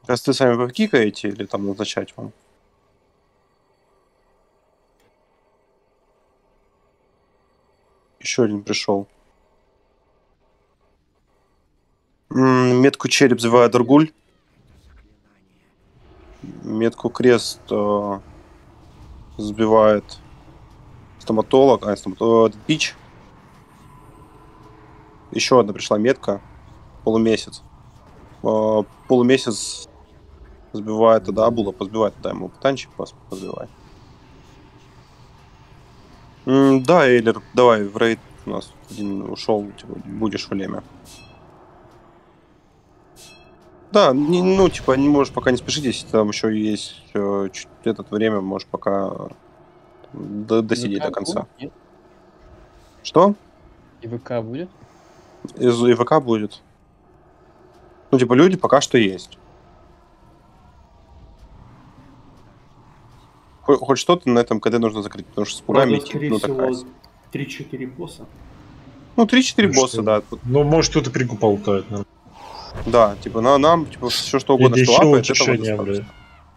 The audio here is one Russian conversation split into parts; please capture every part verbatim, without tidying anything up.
Раз ты сами покикаете или там назначать вам? Еще один пришел. М, Метку череп взывает Даргуль. Метку крест э, сбивает стоматолог, а стоматолог, бич. Еще одна пришла метка. Полумесяц. Э, полумесяц сбивает тогда Абула, позбивает тогда ему танчик, позбивай. М, да, Эйлер, давай в рейд, у нас один ушел, типа, будешь в леме. Да, не, ну, типа, не можешь пока не спешить, если там еще есть э, чуть это время, можешь пока до- досидеть до ИВК конца. будет? Нет? Что? ИВК будет? Из ИВК будет. Ну, типа, люди пока что есть. Хо- Хоть что-то на этом КД нужно закрыть, потому что с пугами Правда, идти, скорее ну, такая. всего, три-четыре босса. Ну, три-четыре Ну, босса, что? да. Ну, может, кто-то крику полутает. Ну. Да, типа, на, нам, типа, все что Или угодно, что еще лапает, этого утешение, достаточно.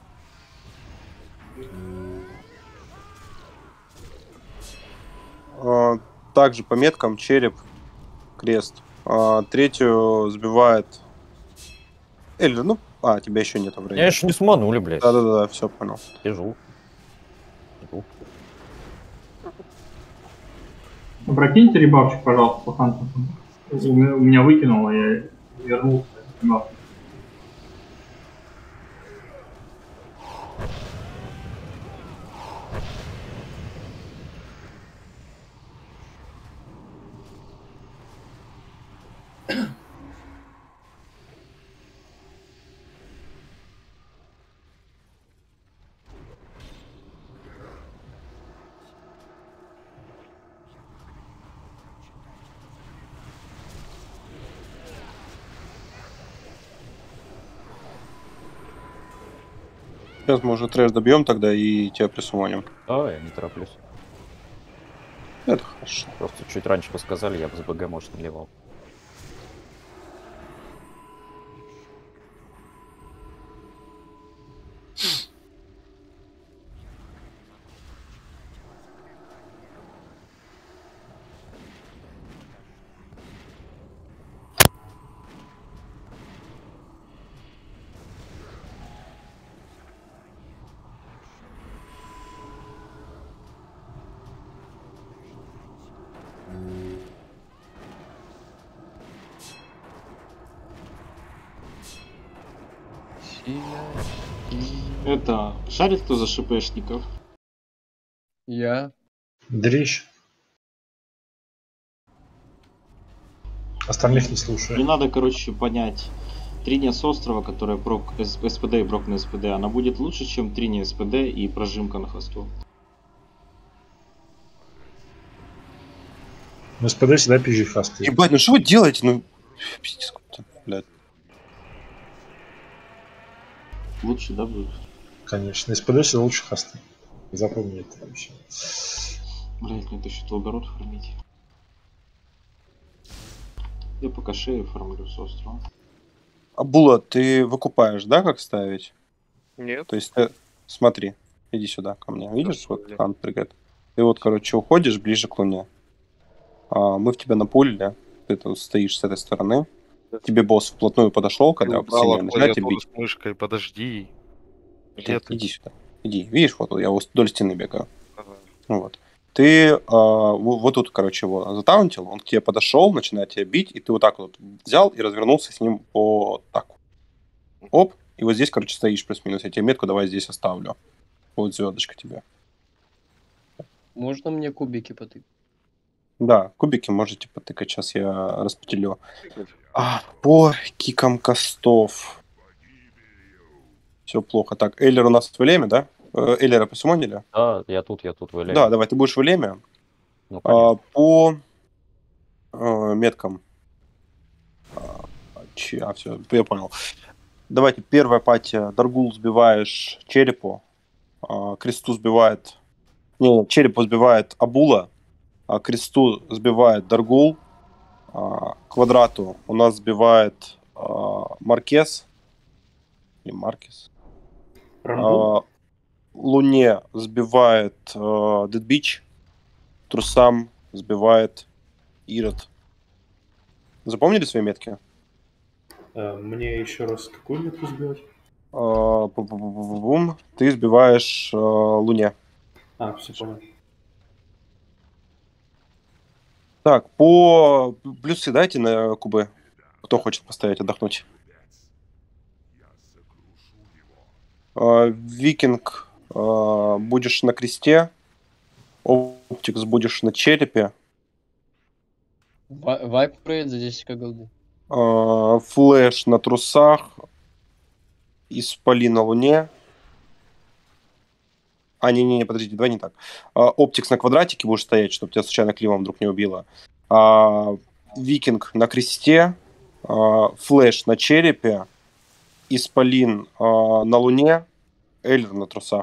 А, также по меткам череп, крест. А, третью сбивает Эльдер, ну, а, тебя еще нету в рейде. Я еще не сманули, блядь. Да-да-да, все понял. Сижу. Иду. Прокиньте ребавчик, пожалуйста, по ханту. У меня, у меня выкинуло, я вернулся. Ребав. Сейчас мы уже трэш добьем тогда и тебя присумоним. А, я не тороплюсь. Это хорошо. Просто чуть раньше бы сказали, я бы с БГ, может, наливал. Это, шарит кто за ШПшников? Я. Дрищ. Остальных не слушаю. Мне надо, короче, понять. Триния с острова, которая прок СПД и прок на СПД, она будет лучше, чем триния СПД и прожимка на хосту? Ну, СПД всегда пизжи хасты. Ебать, ну что вы делаете? Ну, пиздец какой-то, блядь. Лучше, да, будет? Конечно. СПД всегда лучше хасты. Запомни это вообще. Блять, мне еще толгород фармить. Я пока шею фармлю с острова. А Була, ты выкупаешь, да, как ставить? Нет. То есть, ты, смотри, иди сюда ко мне. Видишь, Да, вот блин. Хан прыгает. Ты вот, короче, уходишь ближе к луне. А, мы в тебя напулили. Ты тут стоишь с этой стороны. Тебе босс вплотную подошел, когда Ты убрала сильнее начинаете клавиатуру бить. с мышкой, подожди. Где Нет, ты? иди сюда. Иди. Видишь, вот я вдоль стены бегаю. Ага. Ну вот. Ты а, во- вот тут, короче, его затаунтил, он к тебе подошел, начинает тебя бить, и ты вот так вот взял и развернулся с ним по так. Оп, и вот здесь, короче, стоишь плюс-минус. Я тебе метку давай здесь оставлю. Вот звездочка тебе. Можно мне кубики потыкать? Да, кубики можете потыкать, сейчас я распределю. А, по кикам костов. Все плохо. Так, Эйлер у нас в Элеме, да? Э, Эйлера посимонили? Да, я тут, я тут валяю. Да, давай, ты будешь в Элеме. Ну, А, конечно. по э, меткам. А, че- а, все, я понял. Давайте, первая патия. Даргул сбиваешь черепу. А, кресту сбивает... Не, черепу сбивает Абула. А кресту сбивает Даргул. А, квадрату у нас сбивает а, Маркез. не Маркис. Рангул? А, Луне сбивает э, Дедбич, трусам сбивает Ирод. Запомнили свои метки? Э, Мне еще раз какую метку сбивать? А, бум, ты сбиваешь э, Луне. А, все понял. Так, по плюсы дайте на кубы. Кто хочет поставить, отдохнуть. А, Викинг а, будешь на кресте. Оптикс будешь на черепе. Ва- Вайп проект за десять ка голды. А, Флэш на трусах. Испали на Луне. А, не-не-не, подождите, давай не так. А, Оптикс на квадратике будешь стоять, чтобы тебя случайно климом вдруг не убило. А, Викинг на кресте. А, Флэш на черепе. Исполин а, на Луне. Эльр на трусах.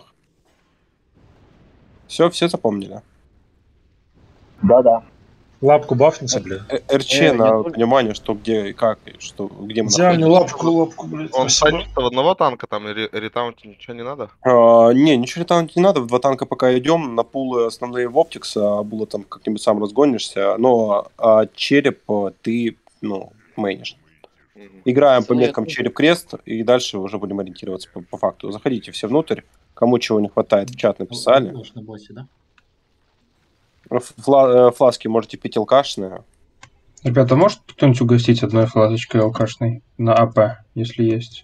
Все, все запомнили? Да-да. Лапку бафнется, бля. Э, РЧ Э, я на только- понимание, что где и как, и что, где мы Идеальную находимся. лапку, лапку, блядь. Он спасибо. садится в одного танка там, или ретаунт ничего не надо? А, не, ничего там не надо, в два танка пока идем, на пулы основные в Оптикс, а булы там как-нибудь сам разгонишься, но а, череп а, ты, ну, мейнишь. Мгм. Играем по Ну, я меткам тоже. череп-крест, и дальше уже будем ориентироваться по, по факту. Заходите все внутрь, кому чего не хватает, в чат написали. На боссе, да? Фла- э, фласки можете пить алкашные. Ребята, может кто-нибудь угостить одной флазочкой алкашной на АП, если есть?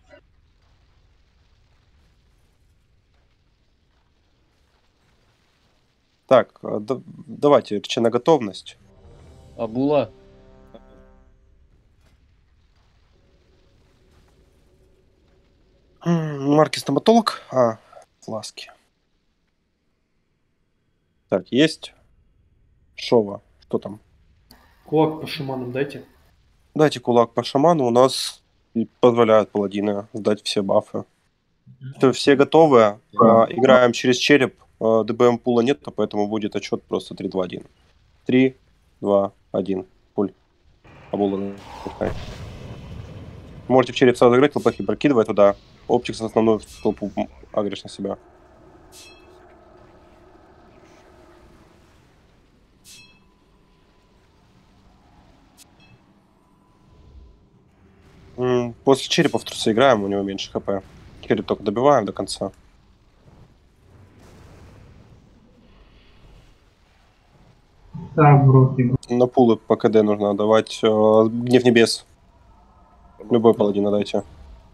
Так, а, да- давайте, РЧ на готовность. Абула. М, Марки стоматолог. А, фласки. Так, есть. Шова. Что там? Кулак по шаманам дайте. Дайте кулак по шаману. У нас и позволяют паладины сдать все бафы. Всё, все готовы. А, играем через череп. А, ДБМ пула нет, поэтому будет отчет просто три, два, один. три, два, один. Пуль. Абула. Можете в череп сразу играть, лопахи прокидывать туда. Оптикс основную толпу агришь на себя. М, После черепа в трусы играем, у него меньше хп. Череп только добиваем до конца. Так, броки. На пулы по КД нужно давать. э, Гнев небес. Любой паладин дайте.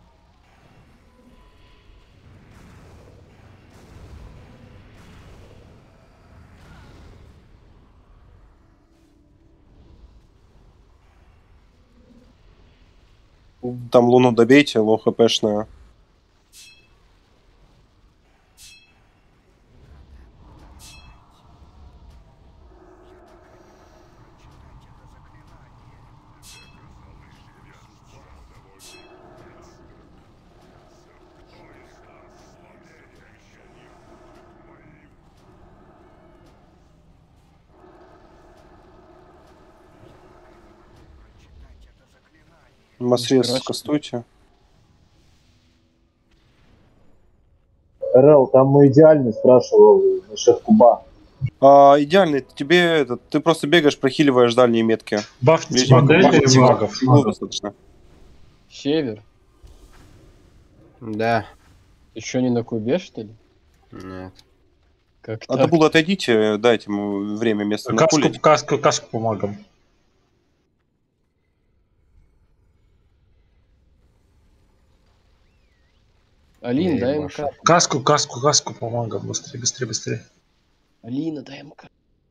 Там луну добейте, лоу хпшная. Масрез Хорошо. кастуйте. РЛ, там мой идеальный спрашивал насчет куба. А, идеальный, тебе этот, ты просто бегаешь, прохиливаешь дальние метки. Бафните Видите, магов, дайте бафните баф. магов. Ну, достаточно. Север. Да. Еще не на кубе, что ли? Нет. Как А так? Табул, отойдите, дайте ему время, место на Каску, пуле. каску, каску по магам. Алин, Не, дай Маша. МК. Каску, каску, каску по магам. Быстрее, быстрее, быстрее. Алина, дай МК.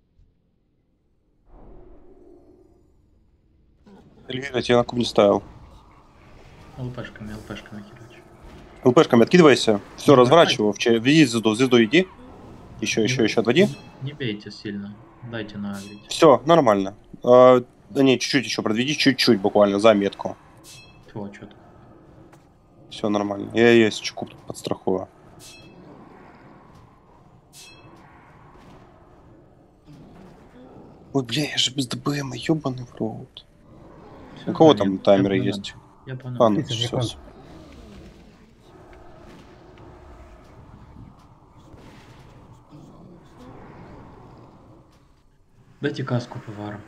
Эльвира, тебя на куб не ставил. ЛПшками, ЛПшками херачу. ЛПшками откидывайся. Все, разворачивай его. в че- Веди звезду, звезду иди. Еще, еще, еще отводи. Не бейте сильно, дайте наагрить. Все, нормально. А, да не, чуть-чуть еще продведи, чуть-чуть буквально, за метку. Чего, что-то. Все нормально. Я ее, если что, куб тут подстрахую. Ой, бля, я же без ДБМ, ебаный в рот. У кого там таймеры есть? Я понял. А, ну, тридцать всё. секунд. Дайте каску поварам.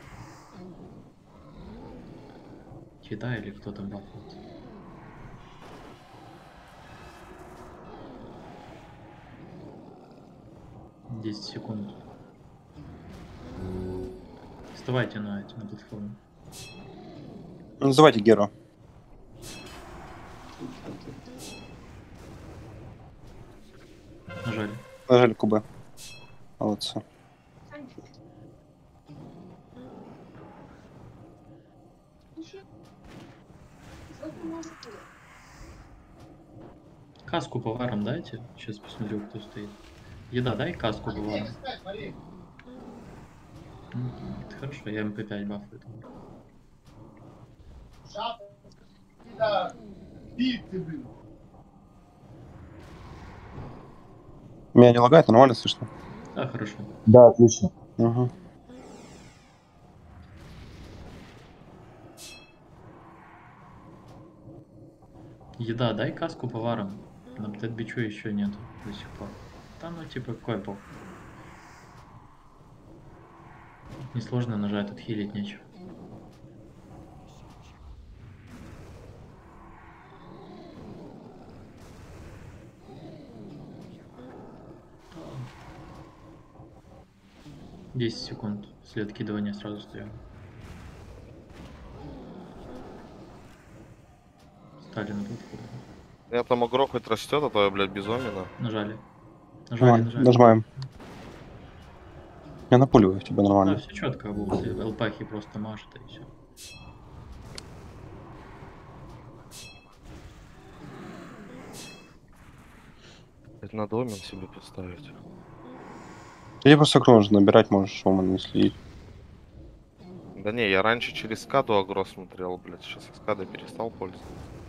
Чита или кто там бафает? десять секунд. Вставайте на эти, на платформу. Называйте Геру. Нажали. Нажали кубы. Молодцы. Каску поварам дайте. Сейчас посмотрю, кто стоит. Еда, дай каску поварам. Ну, это хорошо, я эм пэ пять бафаю. Меня не лагает, нормально слышно? Да, хорошо. Да, отлично. Угу. Еда, дай каску поварам. На птет-бичу еще нету до сих пор. Там, ну, типа, какой пол. Несложно нажать, тут хилить нечего. десять секунд. След откидывания сразу стоим. Стали на платформу. Я там агро хоть растет, а то я, блядь, безумно. Нажали. Нажали, Нормально. нажали. Нажимаем. Я напуливаю тебя Да, нормально. все четко было. Элпахи просто машет и все. Это надо домен себе поставить. Или просто агро нужно набирать, можешь Оман не следить. Да не, я раньше через скаду агро смотрел, блядь, сейчас я скадой перестал пользоваться.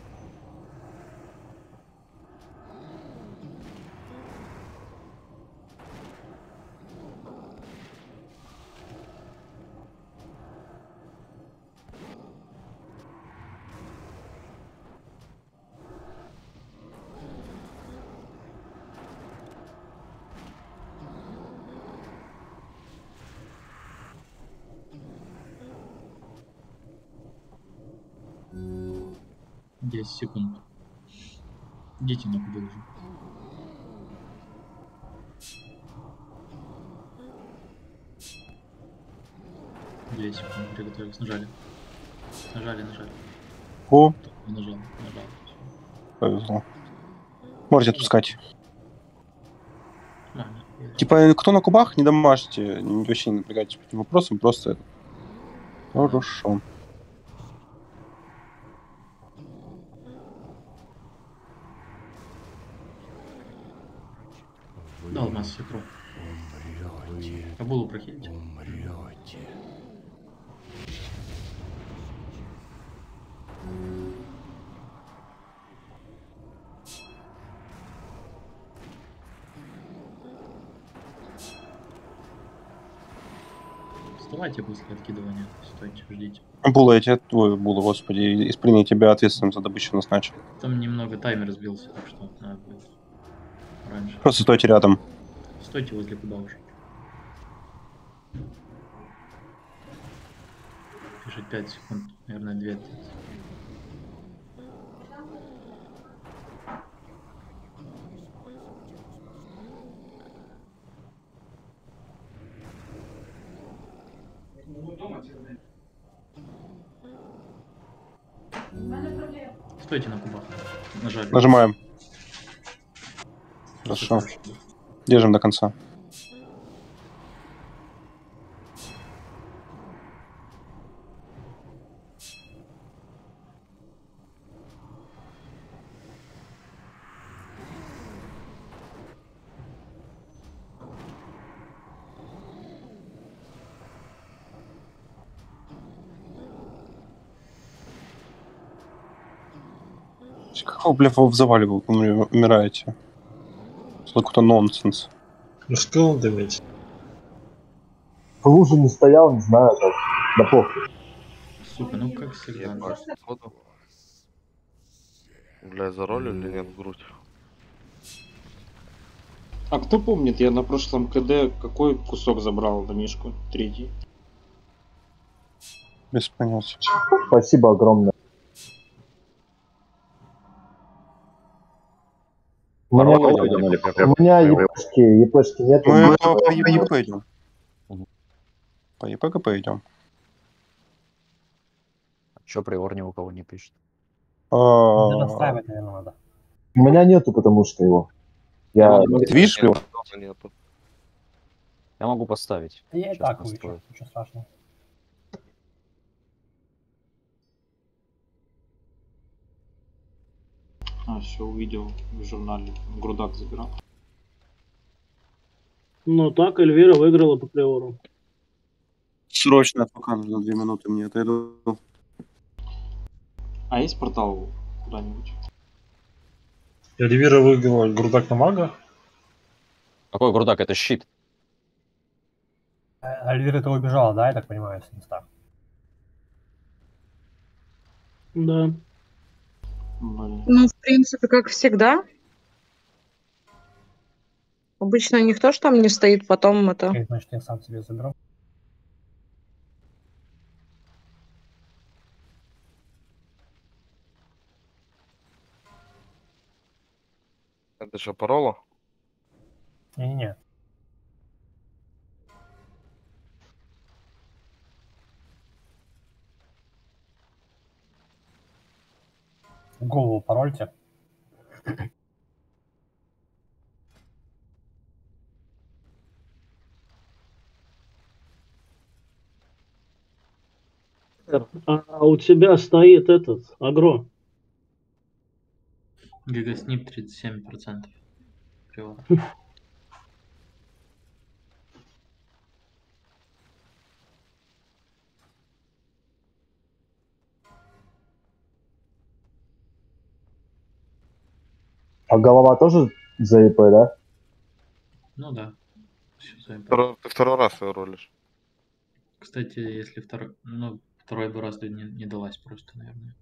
десять секунд. Идите на кубы уже. две секунды, приготовились. Нажали. Нажали, нажали. О, Нажал, нажал. повезло. Можете отпускать. Нормально. Типа, кто на кубах, не домажьте, не- вообще не напрягайтесь по этим вопросам, просто... Хорошо. Дал массу кровь. Кабулу прохилите. Вставайте после откидывания. Стойте, ждите. Була, я тебе твой Була, господи, из принять тебя ответственным за добычу назначил. Там немного таймер сбился, так что надо будет раньше. Просто стойте рядом. Стойте возле куба уже. Пишет пять секунд, наверное, две. Стойте на кубах. Нажали. Нажимаем. Хорошо. Держим до конца. Какого, бля, вы в завале вы умираете? Это какой-то нонсенс. Ну что надо иметь? В луже не стоял, не знаю, как. Да похуй. Сука, ну как всегда. Ебать, походу. Бля, заролили или нет в грудь? А кто помнит, я на прошлом КД какой кусок забрал домишку? Третий. Без понятия. Спасибо огромное. У меня, Пароль у или как? меня епшки, епшки нет. Мы по ЕП идем. По ЕП идем. Чё приор ни у кого не пишет? А, Настраивать, наверное, надо. У меня нету, потому что его. Я... Ты видишь его? Нету. Я могу поставить. Я и Сейчас так настрою. вычу, ничего страшного. А, все увидел в журнале. Грудак забирал. Ну так, Эльвира выиграла по приору. Срочно пока нужно две минуты мне отойду. А есть портал куда-нибудь? Эльвира выиграла грудак на мага. Какой грудак? Это щит. Альвира-то убежала, да, я так понимаю, с места? Да. Блин. Ну, в принципе, как всегда. Обычно никто ж там не стоит, потом это... Окей, значит, я сам себе заберу. Это что, парола? Не-не-не. Голову парольте. А у тебя стоит этот, агро. Гигаснип тридцать семь процентов. Приора. А голова тоже за ЕП, да? Ну да. Всё за ИП. Второй- Ты второй раз ее ролишь. Кстати, если второй... Ну, второй бы раз не, не далась просто, наверное.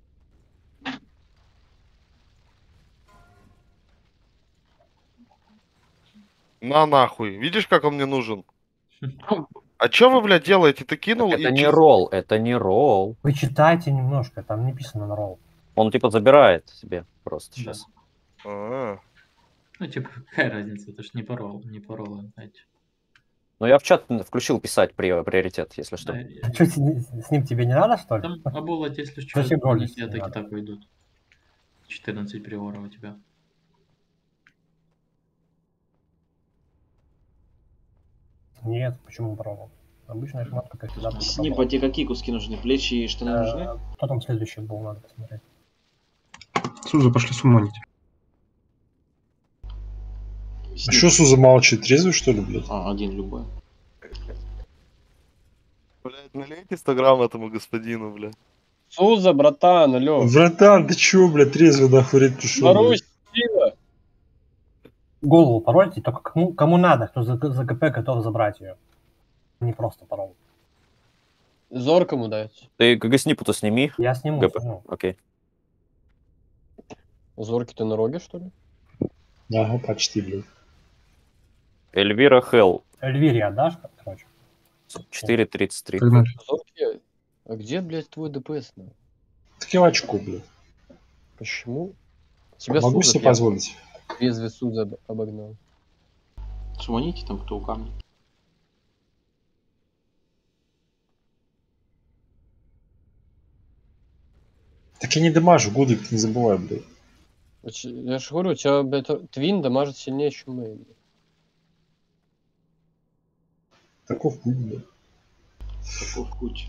На нахуй. Видишь, как он мне нужен? А чё вы, блядь, делаете? Ты кинул Это и... не чис- ролл, это не ролл. Вы читайте немножко, там не написано на ролл. Он типа забирает себе просто Да. сейчас. А, Ну, типа, какая разница? Это ж не парол, не парола, знаете. Но я в чат включил писать при, приоритет, если что. Да, А что, с, с ним тебе не надо, что ли? Там оболоть, если что, Зачем они ролить тебя не так и надо? так уйдут. четырнадцать приора у тебя. Нет, почему пароль? Обычная шмотка, как всегда. будет Снипа, пароль. тебе какие куски нужны? Плечи и штаны Э, нужны? Потом следующий был, надо посмотреть. Суза, пошли сумонить. А что Суза молчит? Трезвый, что ли, блядь? А, один любой. блядь, налейте сто грамм этому господину, блядь. Суза, братан, алло. Братан, ты чё, блядь, трезвый нахуй ред пришел? Марусь, сила. Голову парольте, только кому, кому надо, кто за, за КП готов забрать ее. Не просто пароль. Зор кому дать? Ты ГГ-снипу-то сними. Я сниму, ГП. сниму. Окей. Зорки ты на роге, что ли? Ага, почти, блядь. Эльвира Хелл. Эльвире отдашь, короче? четыре тридцать три. Зорки, а где, блядь, твой ДПС? Ну? Так я в очку, блядь. Почему? Тебя Могу Суза себе пьян- позволить. Резвый Суза об- обогнал. Суманите там, кто у камня. Так я не дамажу, Гудик, ты не забывай, блядь. А че- Я же говорю, у тебя, блядь, твин дамажит сильнее, чем мы. блядь. Таков путь, блядь. Таков путь.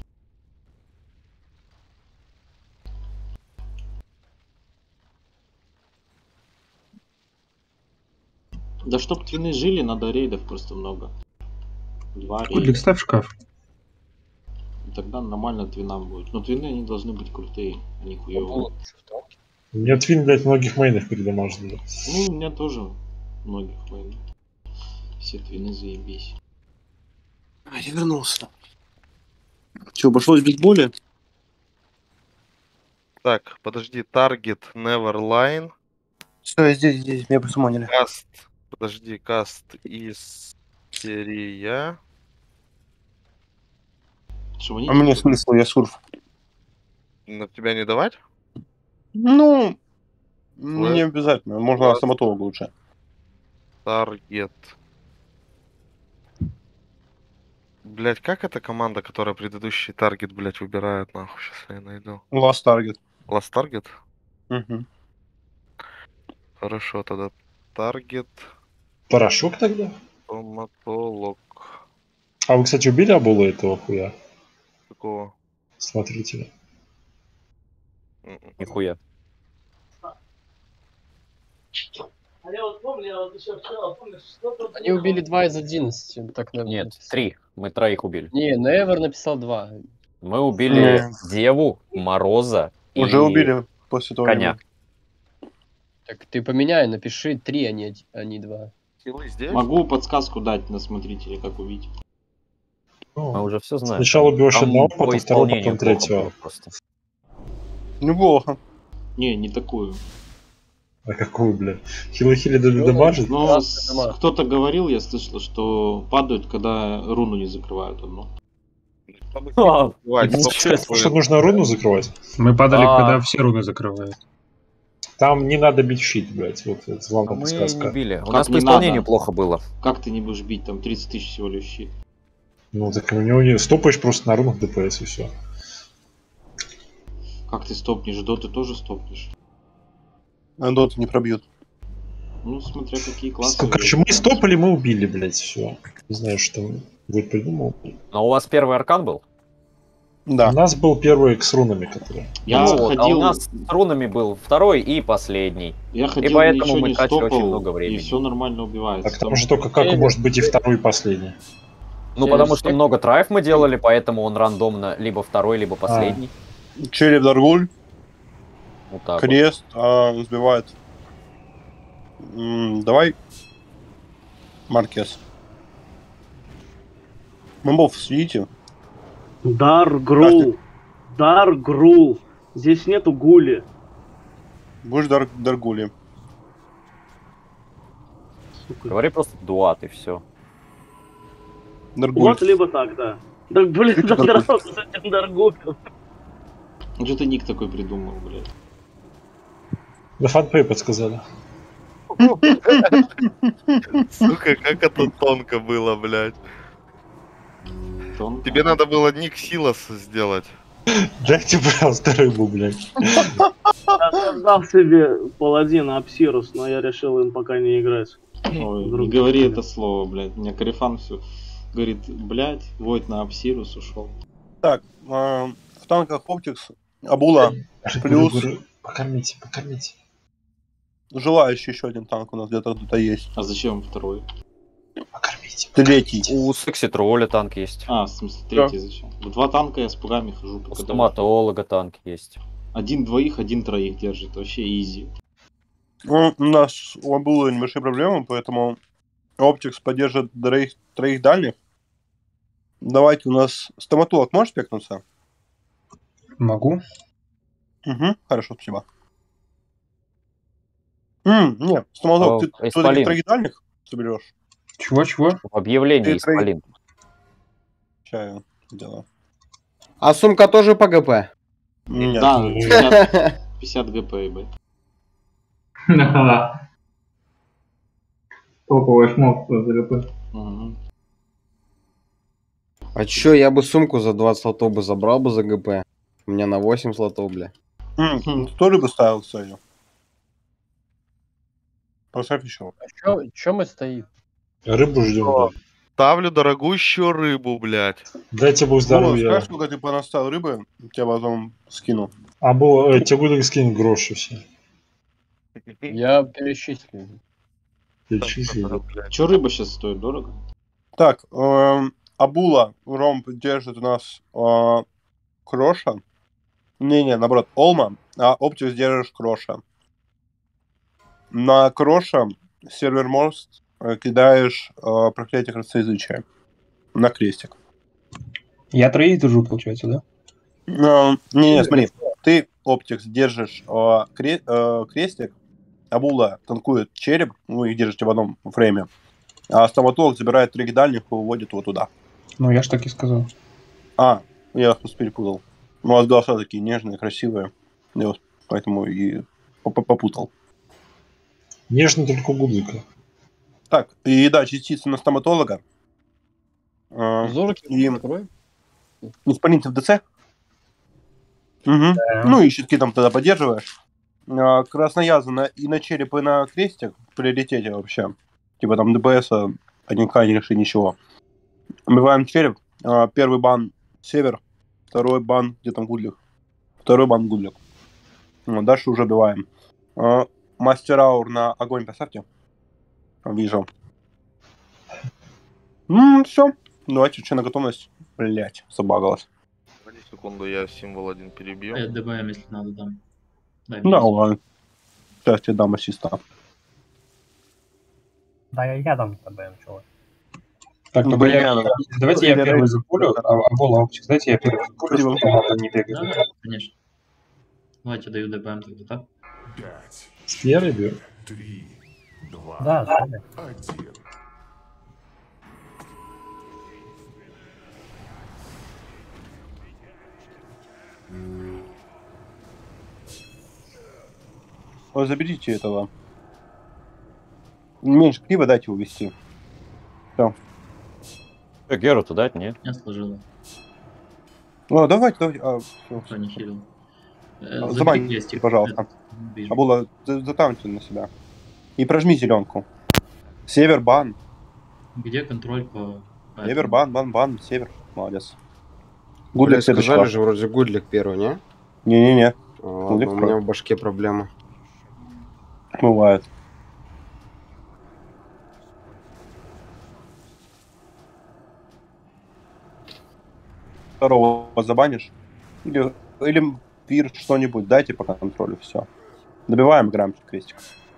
Да чтоб твины жили, надо рейдов просто много. Два Кудлик, рейда. ставь шкаф. И тогда нормально твинам будет. Но твины они должны быть крутые, а не хуёвые. У меня твин, блядь, многих мейнов передамажит, блядь. Ну, у меня тоже многих войн. Все твины заебись. А, я вернулся. Че, обошлось без боли? Так, подожди, таргет Neverline. Все, я здесь, здесь, меня присумонили. Каст. Подожди, каст Истерия. А мне смысл, я сурф. На тебя не давать? Ну, Вы- не обязательно. Можно Вас- стоматолога лучше. Таргет. Блять, как эта команда, которая предыдущий таргет, блять, выбирает, нахуй, сейчас я найду. Last target. Last Target? Угу. Хорошо, тогда таргет, Порошок тогда? стоматолог. А вы, кстати, убили Абулу этого хуя? Какого? Смотрителя. Нихуя. А я вот помню, я вот еще вчера помню, что Они убили два из одиннадцати. Так, на- Нет, три. Мы троих убили. Не, Невер написал два. Мы убили Не. Деву, Мороза и Уже убили после того. коня. Так ты поменяй, напиши три, а не, оди- а не два. Силы здесь? Могу подсказку дать на смотрителя, как убить. Мы уже все знаем. Сначала убьешь Там одного, по потом второго, исполнению потом плохо третьего. было просто. Неплохо. Не, не такую. А какую, блядь? Хило-хили дамажит? Но Красный с- дамаг. кто-то говорил, я слышал, что падают, когда руну не закрывают одну. А, Бывает, ничего стоп, себе. Что нужно руну закрывать? Мы падали, А. когда все руны закрывают. Там не надо бить щит, блядь. Вот это А главная мы подсказка. не били. У Как нас по не исполнению надо? плохо было. Как ты не будешь бить? Там тридцать тысяч всего лишь щит. Ну так у него не стопаешь просто на рунах ДПС и все. Как ты стопнешь? До ты тоже стопнешь. А дот не пробьют. Ну, смотря какие классы. Короче, мы стопали, мы убили, блядь, все. Не знаю, что там будет придумал. Но у вас первый аркан был? Да. У нас был первый с рунами, который. Я Ну вот, а ходил, у нас с рунами был второй и последний. я ходил, и поэтому ничего мы не тратили стопал, очень много и времени. все нормально убивается. Так там Там- же только как может быть и второй, и последний. Ну, Я потому же что всех- много трайв мы делали, поэтому он рандомно либо второй, либо последний. Череп Даргуль, Вот так вот. крест, а, сбивает. М, давай. Маркес. Мобов съедите. Даргрул. Даргрул. Здесь нету гули. Будешь дар, Даргули. Говори просто дуат и все. Даргуль. Вот либо так, да. Да, блин, задрался с этим Даргулем. Ну, что ты ник такой придумал, блядь? На фанпей подсказали. Сука, как это тонко было, блядь. Тонко. Тебе надо было ник Силас сделать. Дайте, пожалуйста, рыбу, блядь. Я создал себе паладина Апсирус, но я решил им пока не играть. Ой, не Вдруг говори захотели. это слово, блядь. У меня Карифан все говорит, блядь, Войт на Апсирус ушел. Так, а, в танках Оптикс, Абула, Рыбу, плюс рыбу, рыбу. Покормите, покормите. желающий еще один танк у нас где-то тут есть. А зачем второй? Покормите. Третий. У секси тролля танк есть. А, в смысле, третий зачем? В два танка я с пугами хожу. У пока стоматолога танк есть. Один двоих, один троих держит. Вообще изи. Ну, у нас у Абулы небольшие проблемы, поэтому Оптикс поддержит троих, троих дальних. Давайте у нас стоматолог может пекнуться? Могу. Угу, хорошо, спасибо. М, не, стоматолог, О, ты, ты Исполин. таких троих дальних соберешь? Чего-чего? В объявлении Ты троих- Исполин. Чаю дело. А сумка тоже по ГП? Нет. Да, пятьдесят, пятьдесят ГП, ебать. Да. Топовый шмот за ГП. Угу. А чё, я бы сумку за двадцать слотов бы забрал бы за ГП. У меня на восемь слотов, бля. М, ты тоже бы ставил целью? Поставь еще. А чё, чё мы стоим? Рыбу ждем, да. Ставлю дорогущую рыбу, блядь. Дайте Бог Ну, здоровья. скажешь, сколько ты понаставил рыбы, тебя потом скину. А было, э, тебе буду скинуть гроши все. Я перечислю. Перечислили. Че рыба сейчас стоит? Дорого? Так, эм, Абула, Ромб держит у нас э, Кроша. Не-не, наоборот, Олма, а Оптикс держишь Кроша. На Кроша сервер Мост э, кидаешь э, проклятие красоязычия на крестик. Я троих держу, получается, да? Э, Не-не, смотри, ты, Оптикс, держишь э, кре- э, крестик, Абула танкует череп, ну их держите в одном фрейме, а стоматолог забирает три дальних и уводит его туда. Ну, я ж так и сказал. А, Я вас просто перепутал. У вас голоса такие нежные, красивые. Я вас поэтому и попутал. Нежно только у Гудлика. Так, и да, частицы на стоматолога. А, Зорки, и закрой. исполнитель в ДЦ. Угу. Да. Ну и щитки там тогда поддерживаешь. А, краснояза на, и на череп, и на крестик в приоритете вообще. Типа там ДПСа один ка не решит ничего. Убиваем череп. А, первый бан север. Второй бан, где там Гудлик. Второй бан Гудлик. Ну, дальше уже убиваем. А, мастер аур на огонь поставьте. Вижу. Ну, все. Давайте что на готовность. Блять, забагалась. Погоди секунду, я символ один перебью. Я ДБМ, если надо, дам. Дай Да, мне. ладно. Сейчас тебе дам ассиста. Да, я, я дам ТБМ, чего. Так, Ну, только блин, я, надо. давайте я первый запулю, а, а Бола оптик, дайте я первый запулю, Спасибо. чтобы надо не Да, бегать. да, конечно. Давайте даю ДБМ тогда, так? Я ребят. Да, сами. Ой, заберите этого. Меньше криво дайте увести. Все. Что, Геру-то дать? Нет? Я сложила. Ну, давайте, давайте. А, всё. Кто не хилил. Э, А, забери Забаньте, крестик. пожалуйста. Этот, вижу. Абула, за- затауньте на себя. И прожми зеленку. Север, бан. Где контроль по... по Север, этому? бан, бан, бан, север. Молодец. Бля, Гудлик следующий сказали раз. же вроде Гудлик первый, не? Не-не-не. А, ладно, Гудлик у второй. меня в башке проблема. Бывает. Второго забанишь? Или, или пир что-нибудь дайте по контролю, все. Добиваем, играем крестик.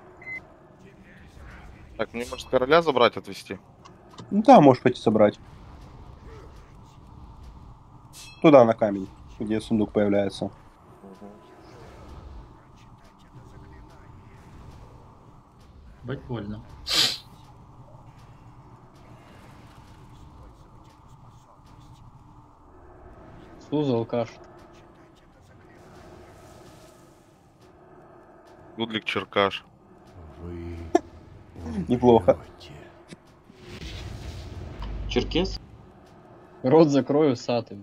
Так, мне может короля забрать, отвезти? Ну да, можешь пойти собрать. Туда, на камень, где сундук появляется. Бать больно. Суза, алкаш. Гудлик Черкаш. Неплохо. Черкес? Рот закрою, саты.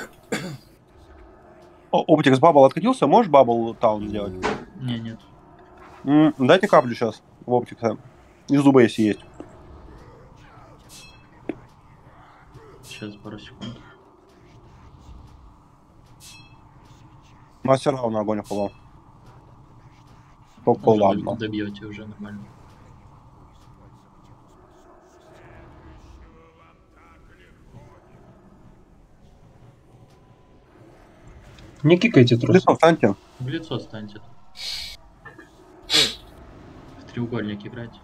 О, Оптик с бабл откатился, можешь бабл таун сделать? Не, нет. М, дайте каплю сейчас в Оптика. Из зуба, если есть. Сейчас, пару секунд. Мастер на огонь упал. Только Уже ладно. добьете уже нормально. Не кикайте трус. Лицо встаньте. В лицо станьте. В треугольник играть.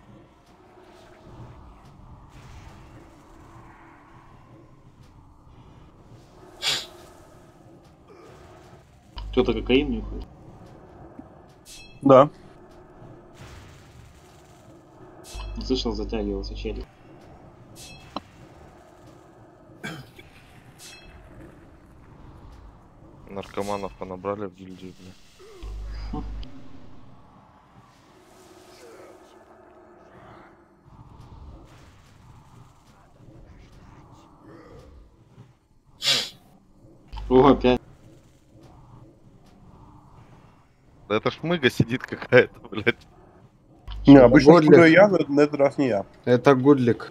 Кто-то кокаин нюхает. Да. Слышал, затягивался челик. Наркоманов понабрали в гильдию, бля. О, опять. Да это шмыга сидит какая-то, блядь. Не, обычно Гудлик. что я, но на этот раз не я. Это Гудлик.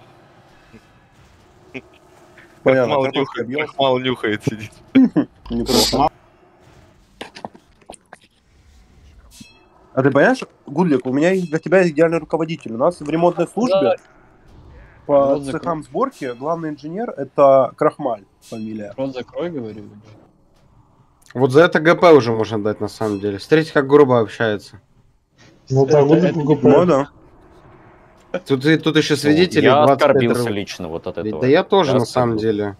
Понятно, Мало картошка нюхает, бьёт. мало нюхает сидит. Неплохо. А ты понимаешь, Гудлик, у меня есть для тебя идеальный руководитель. У нас в ремонтной службе Да. по Рот закрой. цехам сборки главный инженер это Крахмаль фамилия. Рот закрой, говорю. Вот за это ГП уже можно дать на самом деле. Смотрите, как грубо общается. Ну да, Это- Гудлик это ГП. Ну да. Тут, и- тут еще свидетели Я двадцать пять оскорбился раз. лично вот от Да, этого. да я тоже Я на самом оскорбился. деле.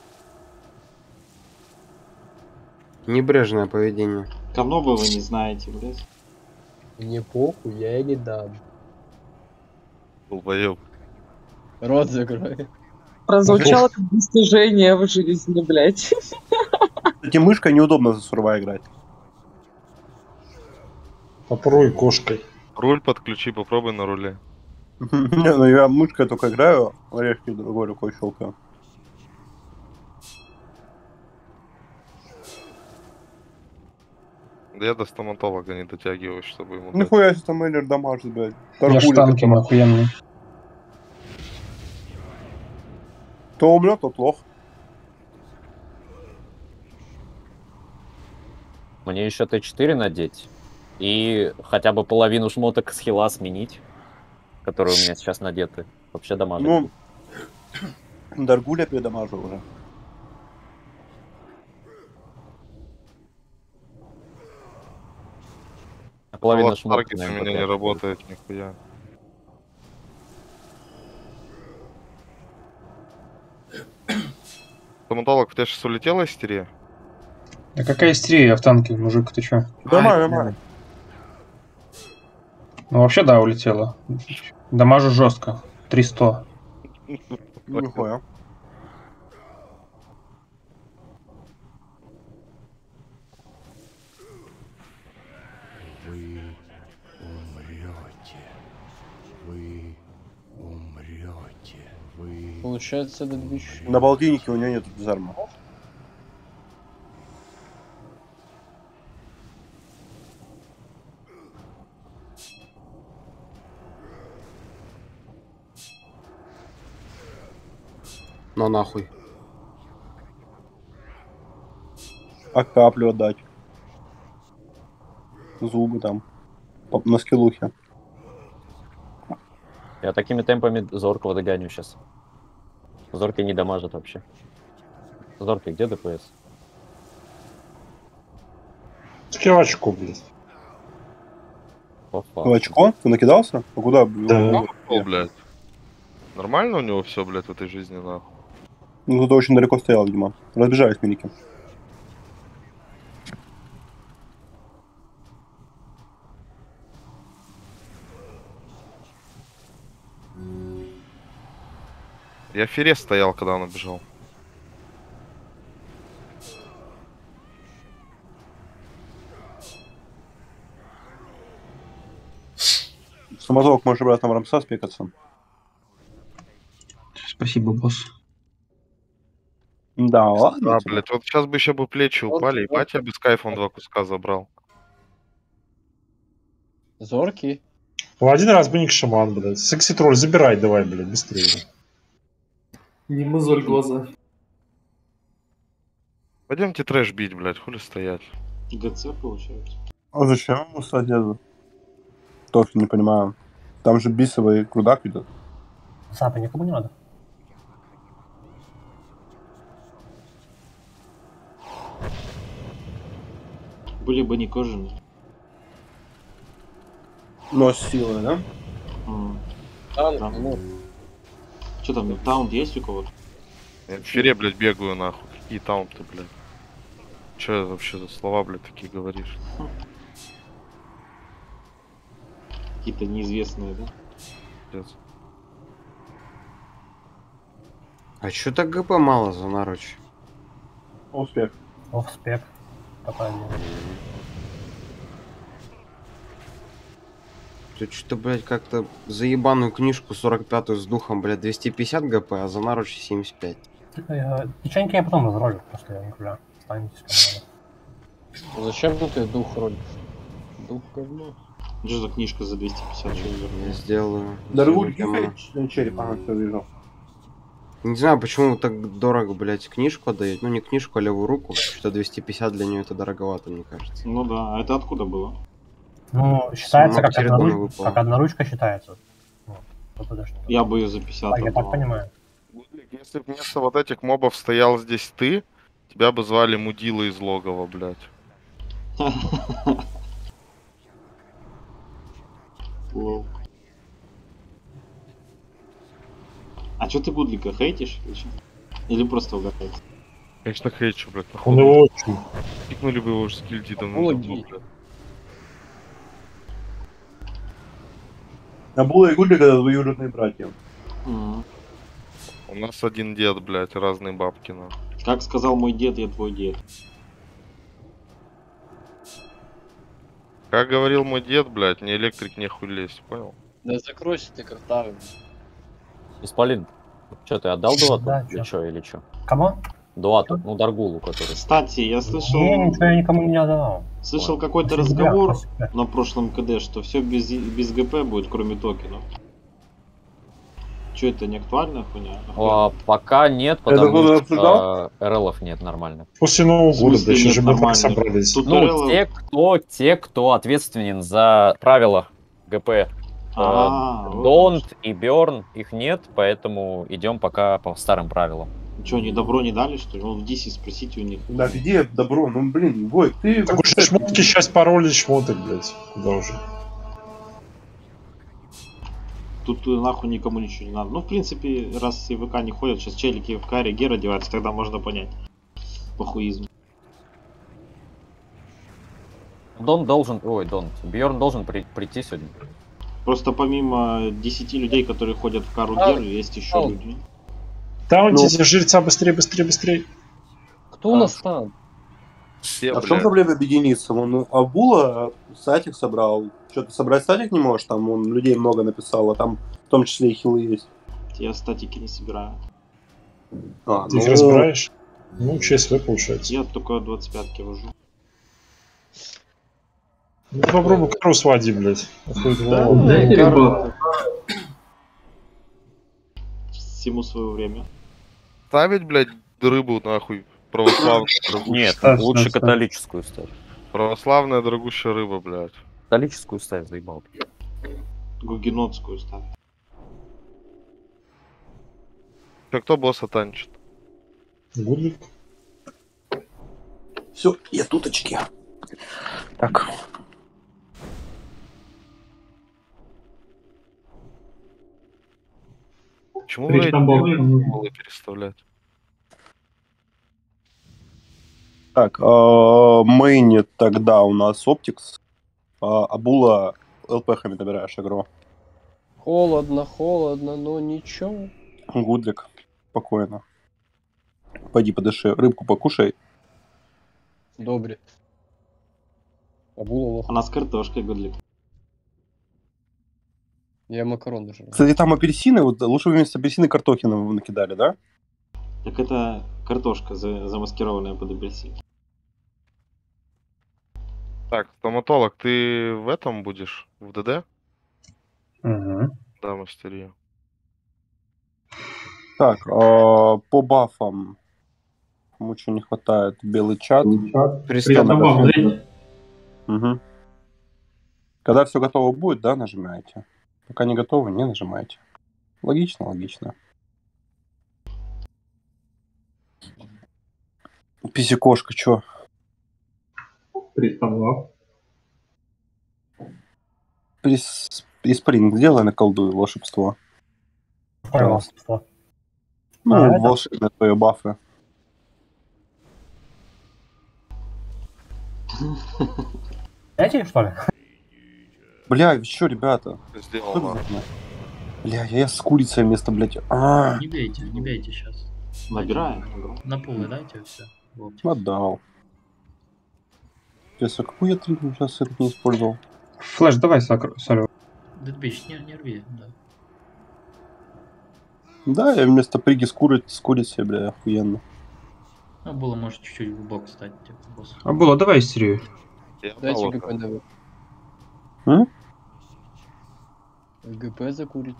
Небрежное поведение. Говно бы вы не знаете, блядь. Мне похуй, я и не дам. Долбоёб. Рот закрой. Прозвучало как достижение в жизни, блядь. Кстати, мышкой неудобно за сурва играть. Попробуй кошкой. Руль подключи, попробуй на руле. Не, ну я мышкой только играю, орешки другой рукой щелкаю. Да я до стоматолога не дотягиваюсь, чтобы ему... дать. Нихуя себе там Эйлер дамажит, блядь. Я штанки охуенный. Кто умрет, тот лох. Мне еще Т четыре надеть. И хотя бы половину шмоток с хила сменить, которые у меня сейчас надеты. Вообще дамажит. Ну, Даргуля передамажил уже. Половина Вот шмоток. Таргет у меня не работает, нихуя. Стоматолог, у тебя сейчас улетела истерия? Да какая истерия, я в танке, мужик, ты чё? Нормально, нормально. Ну вообще да, улетела. Дамажу жестко. триста. Нихуя. Вы умрете. Вы умрете. Вы... Получается, этот бич... На полтиннике у него нет дизарма. Но нахуй. А каплю отдать. Зубы там. По- На скиллухе. Я такими темпами Зоркого догоню сейчас. Зоркий не дамажит вообще. Зоркий, где ДПС? Скилочку, блядь. Опа. В очко? Ты накидался? А куда? Да. О, блядь. Нормально у него все, блядь, в этой жизни, нахуй? Ну, ты очень далеко стоял, видимо. Разбежались милики. Я в Фере стоял, когда он убежал. Самозок, можешь обратно в Рамса спекаться. Спасибо, босс. Да, ладно. А, блядь, вот сейчас бы еще бы плечи упали, ебать, я бы с кайфом два куска забрал. Зоркий. Один разбойник шаман, блядь. Секси тролль, забирай давай, блядь, быстрее. Не мозоль глаза. Пойдемте трэш бить, блядь, хули стоять. ГЦ получается. А зачем ему садезу? Тоже не понимаю. Там же бисовый крудак идет. Сапа никому не надо. Были бы не кожаные. Но с силой, да? М. Там, Там. ну, Что там, таунт есть у кого-то? Я в Фере, блядь, бегаю, нахуй. Какие таунты, блядь. Че вообще за слова, блядь, такие говоришь? Какие-то неизвестные, да? Пиздец. А чё так ГП мало за наруч? Успех. Ох, спек. Такая дело. Тут что-то, блядь, как-то за ебаную книжку сорок пятую с духом, блядь, двести пятьдесят ГП, а за наруч семьдесят пять. Типа, Печеньки я потом разролю, просто я никуда. Останетесь кому надо. зачем ты дух ролишь? Дух говно. Что за книжка за двести пятьдесят? Что за- Я сделаю. Даргуль, Сделаю кифель, череп, ага, все вижу. Не знаю, почему так дорого, блядь, книжку отдают. Ну, не книжку, а левую руку. Что двести пятьдесят для нее это дороговато, мне кажется. Ну да, а это откуда было? Ну, считается Сама как, Птеридона одноруч... выпала. как одноручка считается. Вот. Вот это что. Я бы ее за пятьдесят Так, я так отдал. понимаю. Если бы вместо вот этих мобов стоял здесь ты, тебя бы звали Мудила из логова, блядь. Лол. А чё ты Будлика хейтишь? Или чё? Или просто угадать? Конечно, хейчу, блядь, Он походу. его очень. Пикнули бы его уже с гильдии давно, Логи. блядь. А Була и Гульдик это двоюродные братья. М. У нас один дед, блядь, разные бабки, на. Как сказал мой дед, я твой дед. Как говорил мой дед, блядь, не электрик, не хуй лезть, понял? Да закройся ты как тавы. Исполин, что ты отдал Дуату? Да, или что, или что? Кому? Дуату, ну Даргулу, который. Кстати, я слышал... Не, ничего я никому не отдавал. Слышал какой-то После себя, разговор после себя. на прошлом КД, что все без, без ГП будет, кроме токенов. Че, это не актуальная хуйня? А, пока нет, Это потому было что обсуждал? РЛов нет нормально. После Нового В года, смысле блядь, нет уже мы нормально? собрались. Тут Ну, РЛ... те кто, те, кто ответственен за правила ГП. А, вот Донт и Бёрн, их нет, поэтому идем пока по старым правилам. Че, они добро не дали, что ли? Вон в Дисе спросите у них. Да где добро? Ну блин, Вой, ты... Так уж шмотки сейчас пароли шмоток, блядь. Куда уже? Тут э, нахуй никому ничего не надо. Ну, в принципе, раз и ВК не ходят, сейчас челики в каре гер одеваются, тогда можно понять. Похуизм. Дон должен, ой, Дон, Бьорн должен при- прийти сегодня. Просто помимо десяти людей, которые ходят в кару гер, есть еще Ау. люди. Таунти, Ну. жреца, быстрее, быстрее, быстрее. Кто у нас там? Все, А в чем блядь. проблема объединиться? Он Абула статик собрал. Что-то собрать статик не можешь? Там он людей много написал, а там в том числе и хилы есть. Я статики не собираю. А, Ты их ну, разбираешь? Ну, ЧСВ получается. Я только двадцать пятки вожу. Ну, попробуй кару свади, блядь. Охуеть Да, голову. дайте Кар- ребят. Всему свое время. Ставить, блядь, рыбу, нахуй, православную дорогущую. Нет, Ставь, лучше ставь, ставь. католическую ставь. Православная дорогущая рыба, блядь. Католическую ставь, заебал. Гугенотскую ставь. Чё, кто босса танчит? Гудлик. все, я туточки. Так. Почему вы эти Христобол. голы переставлять? Так, э, мейнит тогда у нас Оптикс. А Абула ЛПхами набираешь игру. Холодно, холодно, но ничего. Гудлик. Спокойно. Пойди подыши, рыбку покушай. Добре. Абула лох. Она с картошкой, Гудлик. Я макарон даже. Кстати, там апельсины, вот лучше бы вместо апельсины картохины вы накидали, да? Так это картошка, за- замаскированная под апельсин. Так, стоматолог, ты в этом будешь? В ДД? Угу. Да, мастерия. Так, э, по бафам. Кому что не хватает? Белый чат. Христобол, дайте. Угу. Когда все готово будет, да, нажимаете. Пока не готово, не нажимаете. Логично, логично. Писикошка, чё? Христобол. Прис... Испринг сделай, наколдуй волшебство. Какое волшебство? Ну, А, это? волшебные твои бафы. Эти, что ли? Бля, вы чё, ребята? Сделал, Что ладно. это? Бля, я с курицей вместо, блядь. А, Не бейте, не бейте сейчас. Набираем игру. На полы дайте все. отдал. Песок, какую я триггер сейчас это не использовал? Флэш, давай сакр- солю. Дедбич, не, не рви, да. Да, я вместо приги с, кури... с курицей, бля, охуенно. Ну, было, может, чуть-чуть в бок стать, типа, босс. А было, давай истерию. Я Дайте мало ГП как. давай. М? ГП закурить.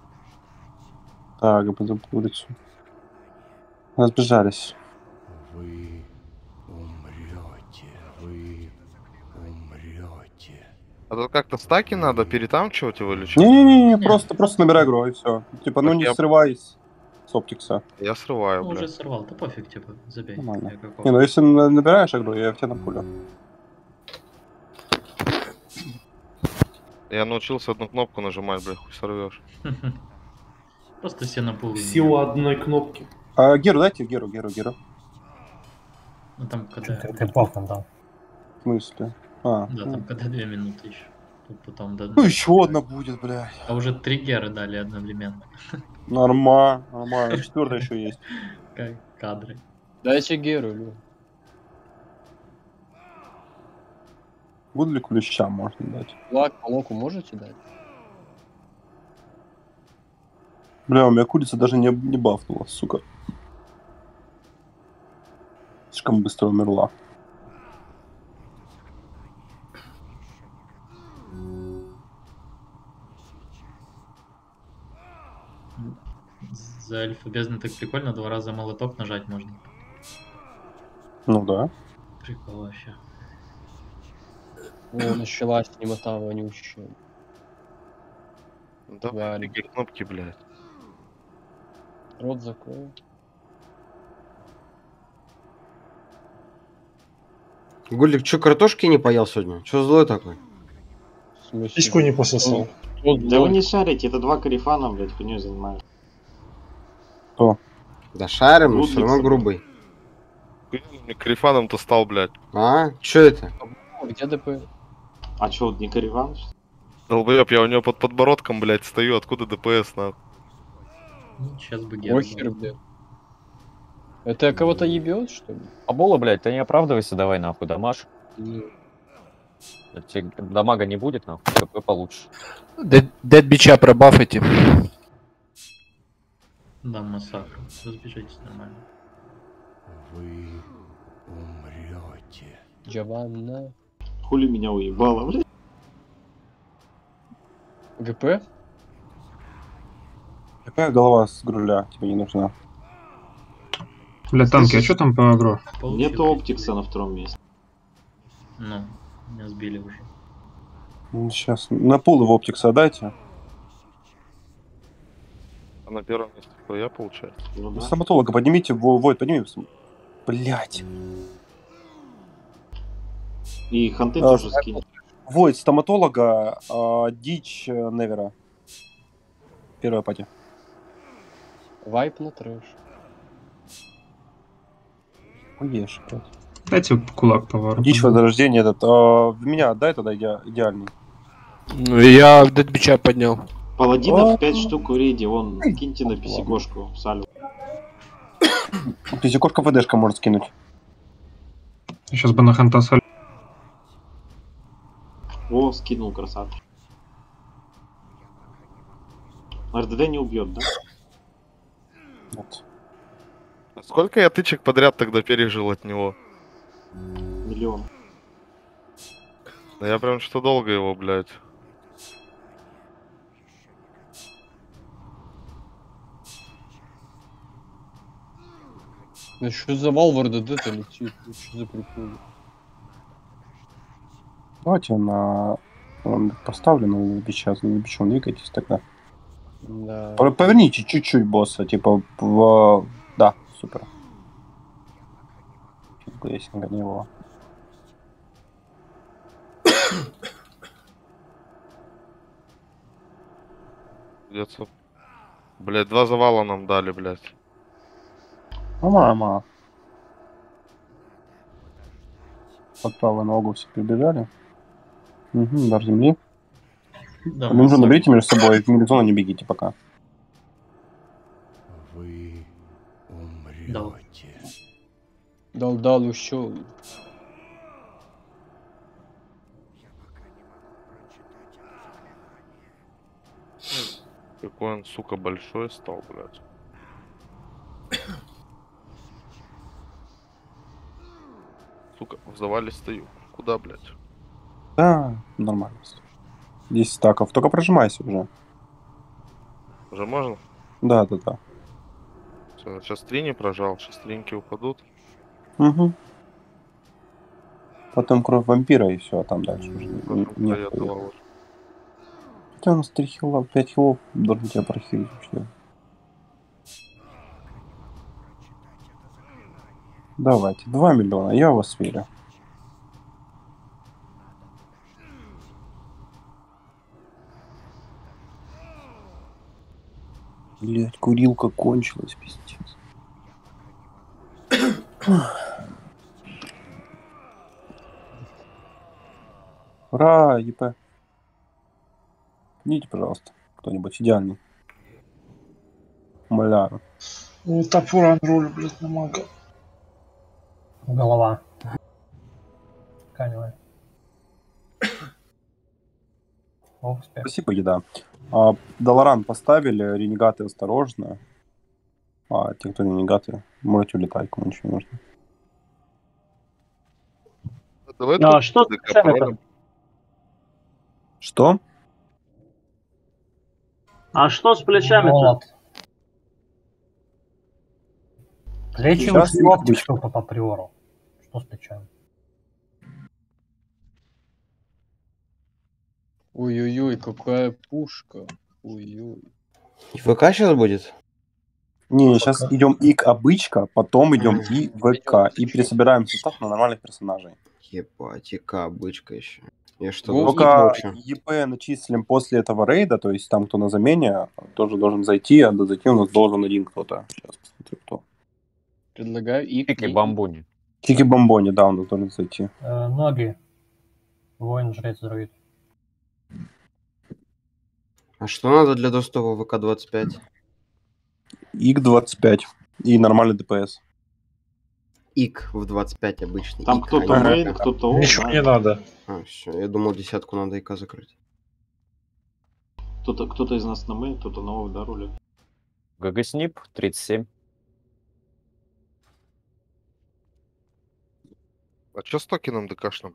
Так, пойдем по улицу. Разбежались. Вы умрете, вы умрете. А тут как-то стаки надо перетамчивать его или что? Не-не-не, просто, просто набирай игру и все. Типа, ну Так не я- срывай с, с оптикса. Я срываю, Ну, бля. уже сорвал, да пофиг, типа, забей. Нормально. Я какого. Не, ну если на- набираешь игру, я в тебя напулю. Я научился одну кнопку нажимать, бля, хуй сорвешь. Просто все на полы. Сила одной кнопки. А Геру дайте, Геру, Геру, Геру. Ну там когда... Ты, ты бог там дал. В смысле? А, Да, ну, там когда две минуты еще. Тут потом... да- Ну еще одна будет, бля. А уже три геры дали одновременно. Нормально, нормально. Четвертая еще есть. Как кадры. Дайте Геру, Лю. Буду ли ключа можно дать? Лак по локу можете дать? Бля, у меня курица даже не, не бафнула, сука. Слишком быстро умерла. За альфа бездны так прикольно, два раза молоток нажать можно. Ну да. Прикол вообще. О, началась немота вонючая. Да, такие кнопки, блядь. Рот закрой. Гулик, чё, картошки не поел сегодня? Чё злой такой? Письку не пососал. Да вы не шарите, это два карифана, блядь, хуйней занимаются. Кто? Да шарим, но Лудвиг, все равно сука. грубый. Карифаном-то стал, блядь. А? Чё это? Где ДП? А чё, вот не карифан? Долбоёб, я у него под подбородком, блядь, стою, откуда ДПС, нахуй? Сейчас бы геру. Охер, блядь. Это кого-то ебет, что ли? Абола, блядь, ты не оправдывайся, давай нахуй, дамаж. Тебе дамага не будет, нахуй, КП получше. Дед бича пробафайте. Да, массакр. Разбежитесь нормально. Вы умрете. Джованна. Хули меня уебало, блядь. ГП? Какая голова с груля тебе не нужна? Бля, танки, а что там по агро? Нету оптикса на втором месте. Ну, меня сбили уже. Сейчас на пул в оптикс отдайте. А на первом месте кто я, получается? Ну, да. Стоматолога поднимите, во- Войт, подними. Блять. И ханты А, тоже скинь. Войт, стоматолога, а, дичь э, Невера. Первая пати. Вайп на трэш. Уешь, блядь. Дайте кулак повару. Дичь возрождение этот. А, в меня отдай тогда иде- идеальный. Я дед бича поднял. Паладинов пять штук в рейде, вон, киньте на писикошку, салют. Пизикошка ФДшка может скинуть. Сейчас бы на ханта соль. О, скинул, красавчик. РДД не убьет, да? Нет. А сколько я тычек подряд тогда пережил от него? Миллион. Да я прям что долго его, блядь. Да что за вал в РДД-то летит? Что за прикол? Давайте на... Он поставлен, на бича, на бичом двигайтесь тогда. Да. Пор- Поверните чуть-чуть босса, типа в... Да, супер. Глейсинга не было. Придется... Блядь, два завала нам дали, блядь. Ну, мама. Под правую ногу все прибежали. Угу, удар земли. Да, Вы уже наберите между собой, в милизону не бегите пока. Вы Дал. умрете. Дал, дал еще. Какой он, сука, большой стал, блядь. Сука, в завале стою. Куда, блядь? Да, нормально. десять стаков. Только прожимайся уже. Уже можно? Да, да, да. Всё, сейчас три не прожал, сейчас тринки упадут. Угу. Потом кровь вампира и все, а там дальше уже не- Потом нет. стоят два вот. Хотя у нас три хила, пять хилов, должен тебя прохилить вообще. Давайте, два миллиона, я в вас верю. Блять, курилка кончилась, пиздец. Ура, ЕП. Идите, пожалуйста. Кто-нибудь идеальный. Умоляю. Ну, топор анроль, блядь, на мага. Голова. Тканевая. О, успех. Спасибо, еда. А, Долоран поставили, ренегаты осторожно. А те, кто ренегаты, можете улетать, кому ничего не нужно. Давай А тут что с ДК плечами-то? продам. Что? А что с плечами-то? Молот. Плечи Сейчас ушли их оптик быть. только по приору. Что с плечами? Ой-ой-ой, какая пушка. Ой-ой. ВК сейчас будет? Не, сейчас идем и к обычка, потом идем Ага. и в ВК. И пересобираем состав на нормальных персонажей. Ебать, ИК, бычка еще. Я что, Гол- гол Только вообще? ЕП начислим после этого рейда, то есть там, кто на замене, тоже должен зайти, а до зайти у нас должен один кто-то. Сейчас посмотрю, кто. Предлагаю и Пики бамбуни. Кики Бомбони, да, он должен зайти. Э, ноги. Воин, жрец, друид. А что надо для доступа в ВК двадцать пять? ИК двадцать пять и нормальный ДПС. ИК в двадцать пять обычный. Там ик, кто-то а не мейн, ВК. кто-то оф, Ничего да? не надо. А, все, я думал, десятку надо ИК закрыть. Кто-то, кто-то из нас на мейн, кто-то на оф, да, рулит. ГГ-снип тридцать семь. А чё с токеном ДКшным?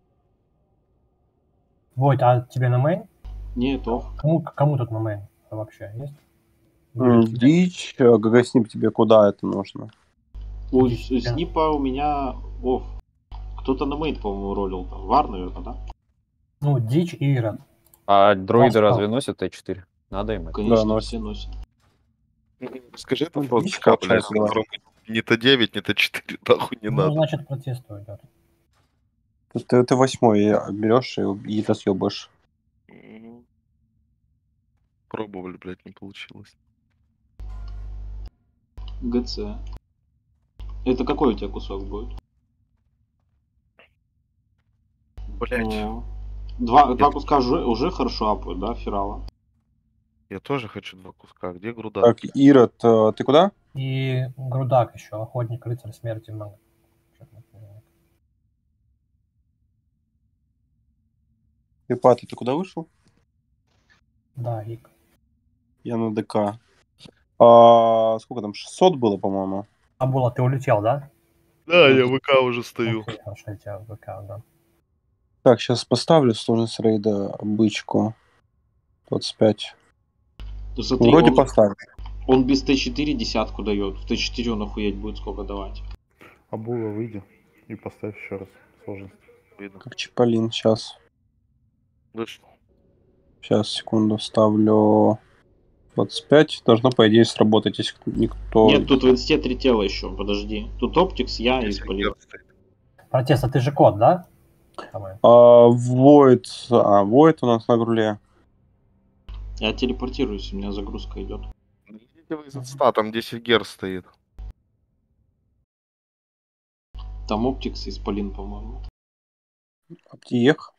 Войт, а тебе на мейн? Нет, оф. Кому, кому тут на мейн вообще есть? М, Дичь, э, ГГ-снип тебе куда это нужно? У с- снипа у меня оф. Кто-то на мейн, по-моему, ролил там. Вар, наверное, да? Ну, Дичь и Ирод. А дроиды Просто. разве носят Т четыре? Надо им это. Конечно, носит. все носят. Скажи там Ну, просто дичь ДК, блядь, получается, на котором ни Т девять, ни Т четыре, нахуй не Ну, надо. значит, протесту идет. Ты, ты, ты восьмой берешь и, и разъебаешь. М. Пробовали, блядь, не получилось. ГЦ. Это какой у тебя кусок будет? Блядь, Ну, Два, два куска уже, уже хорошо апают, да, Фирала? я тоже хочу два куска. Где груда? Так, Ирод, э, ты куда? И Грудак еще, охотник, рыцарь смерти много. Ипата, ты куда вышел? Да, Ик. Я на ДК. А, сколько там? шестьсот было, по-моему. А было, ты улетел, да? Да, я в ВК уже стою. Окей, хорошо, я тебя в ВК, да. Так, сейчас поставлю сложность рейда бычку. двадцать пять. Ну, смотри, Вроде он, поставил. он без Т четыре десятку дает. В Т четыре он охуеть будет сколько давать. Абула, выйди и поставь еще раз сложность. Видно. Как Чиполлин. Сейчас. Вышел. Сейчас, секунду, ставлю двадцать пять. Должно, по идее, сработать, если никто... Нет, тут в инсте три тела еще, подожди. Тут Оптикс, я и Спалин. Протест, а ты же кот, да? Давай. А, Void. А, Void у нас на груле. Я телепортируюсь, у меня загрузка идет. Идите вы из отста, там десять герц стоит. Там Оптикс и Спалин, по-моему. Аптиех.